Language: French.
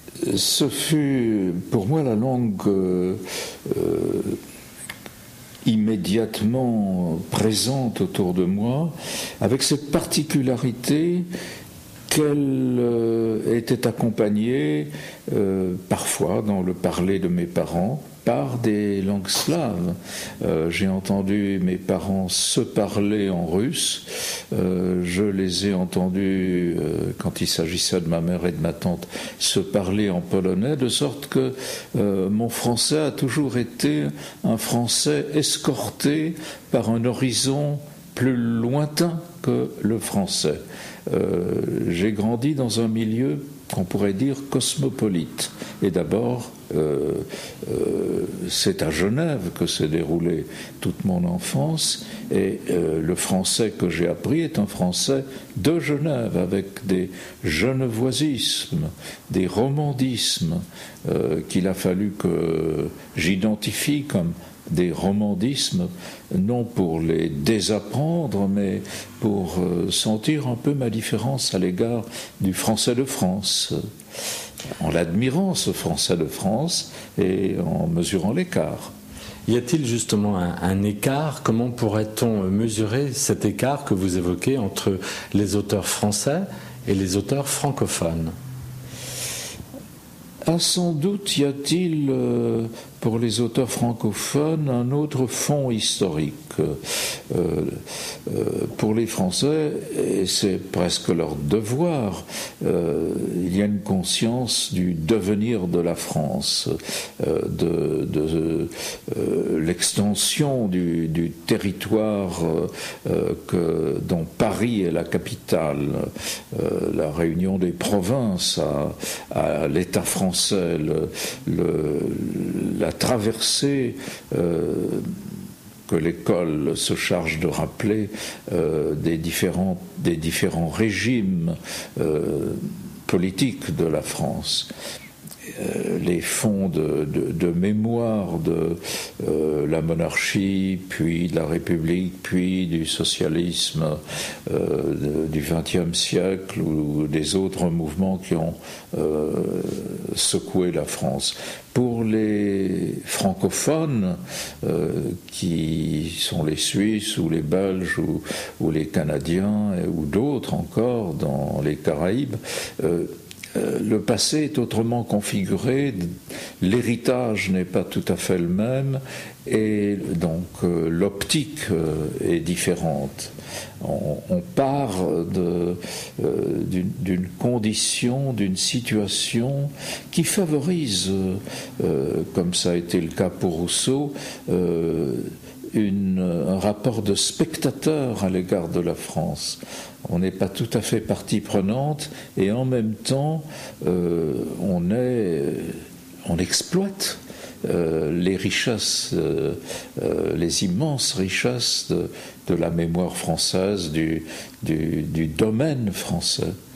Ce fut pour moi la langue immédiatement présente autour de moi, avec cette particularité qu'elle était accompagnée parfois dans le parler de mes parents par des langues slaves. J'ai entendu mes parents se parler en russe, je les ai entendus, quand il s'agissait de ma mère et de ma tante, se parler en polonais, de sorte que mon français a toujours été un français escorté par un horizon plus lointain que le français. J'ai grandi dans un milieu qu'on pourrait dire cosmopolite. Et d'abord, c'est à Genève que s'est déroulée toute mon enfance, et le français que j'ai appris est un français de Genève, avec des genevoisismes, des romandismes qu'il a fallu que j'identifie comme des romandismes, non pour les désapprendre, mais pour sentir un peu ma différence à l'égard du français de France, en l'admirant, ce français de France, et en mesurant l'écart. Y a-t-il justement un écart? Comment pourrait-on mesurer cet écart que vous évoquez entre les auteurs français et les auteurs francophones? Sans doute y a-t-il pour les auteurs francophones un autre fond historique. Pour les Français, et c'est presque leur devoir, il y a une conscience du devenir de la France, de l'extension du territoire dont Paris est la capitale, la réunion des provinces à l'État français, la traversée que l'école se charge de rappeler des différents régimes politiques de la France. Les fonds de mémoire de la monarchie, puis de la République, puis du socialisme du XXe siècle ou des autres mouvements qui ont secoué la France. Pour les francophones, qui sont les Suisses ou les Belges ou les Canadiens ou d'autres encore dans les Caraïbes, le passé est autrement configuré, l'héritage n'est pas tout à fait le même, et donc l'optique est différente. On part d'une condition, d'une situation qui favorise, comme ça a été le cas pour Rousseau, un rapport de spectateur à l'égard de la France. On n'est pas tout à fait partie prenante, et en même temps on exploite les richesses, les immenses richesses de la mémoire française, du domaine français.